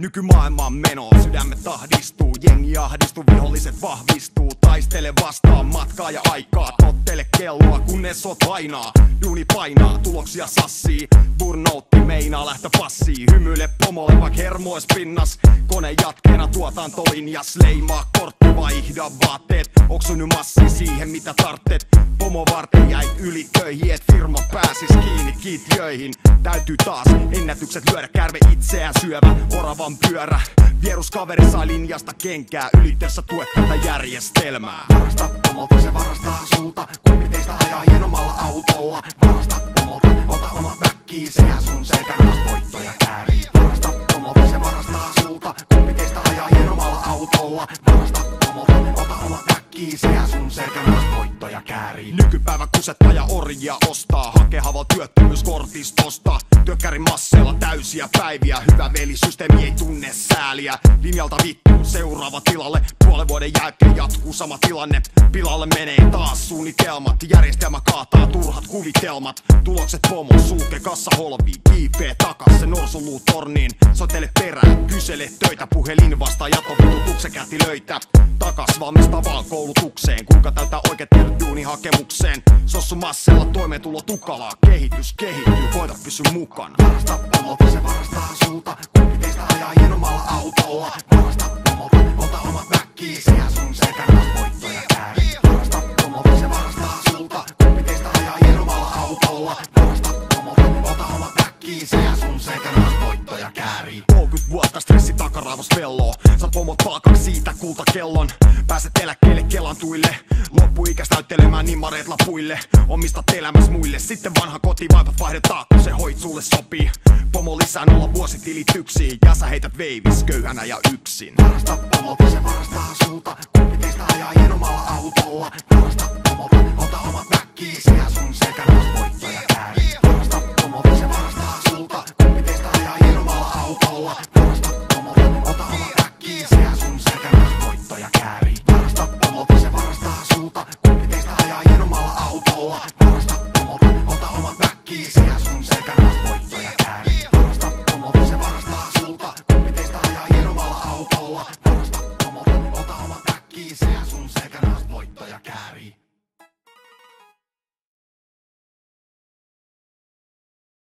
Nykymaailman meno, sydämet tahdistuu, jengi ahdistuu, viholliset vahvistuu. Taistele vastaan matkaa ja aikaa, tottele kelloa kunnes oot lainaa. Duuni painaa, tuloksia sassii, burnoutti meinaa lähtö passii. Hymyile pomolle vaik hermois pinnas, kone jatkeena tuotantolinjas. Leimaa kortti, vaihda vaatteet, oksunu massi siihen mitä tartteet. Pomo varten jäit yli töihin, et firma pääsis kiinni kiintiöihin. Täytyy taas ennätykset lyödä, kärve itseään syövä oravan pyörä. Vieruskaveri sai linjasta kenkää, ylitessä tuet tätä järjestelmää. Varasta pomolta, se varastaa sulta. Kumpi teistä ajaa hienommalla autolla? Varasta pomolta, ota oma väkkii, sehän sun selkänahas voittoja käärii. Varasta pomolta, se varastaa sulta. Kumpi teistä ajaa hienommalla autolla? Varasta pomolta, ota oma väkkii, sehän sun selkänahas voittoja käärii. Nykypäivä kusettaja orjia ostaa, hakee haval työttömyyskortistosta. Työkkärin masseilla täysiä päiviä, hyvä veli, systeemi ei tunne sääliä. Linjalta vittu, seuraava tilalle, puolen vuoden jälkeen jatkuu sama tilanne. Pilalle menee taas suunnitelmat, järjestelmä kaataa turhat kuvitelmat. Tulokset pomo, sulke kassa holviin, kiipee takas se norsuluu torniin. Soitele perään, kysele töitä, puhelin vastaa jatovitutuksen kätilöitä. Takas valmistavaan koulutukseen, kuinka täytää oikeet tiedot duunihakemukseen. Sossu massella toimeentulo tukalaa, kehitys kehittyy, koita pysy mukana. Varasta pomolta, se varastaa sulta. Kumpi teistä ajaa hienommalla autolla? Varasta pomolta, ota oma väkkii, sehän sun selkänahas voittoja käärii. Varasta pomolta, se varastaa sulta. Kumpi teistä ajaa hienommalla autolla? Varasta pomolta, ota oma väkkii, sehän sun selkänahas voittoja käärii. 30 vuotta stressi takaraivos velloo, saat pomot palkaksi siitä kultakellon. Pääset eläkkeelle Kelan tuille, loppuikäs näyttelemään nimareet lapuille. Omistat elämäs muille, sitten vanha koti vaipat vaihdetaan, kun se hoit sulle sopii. Pomo lisää 0 vuositilityksiin, ja sä heität veivis köyhänä ja yksin. Varasta pomolta, se varastaa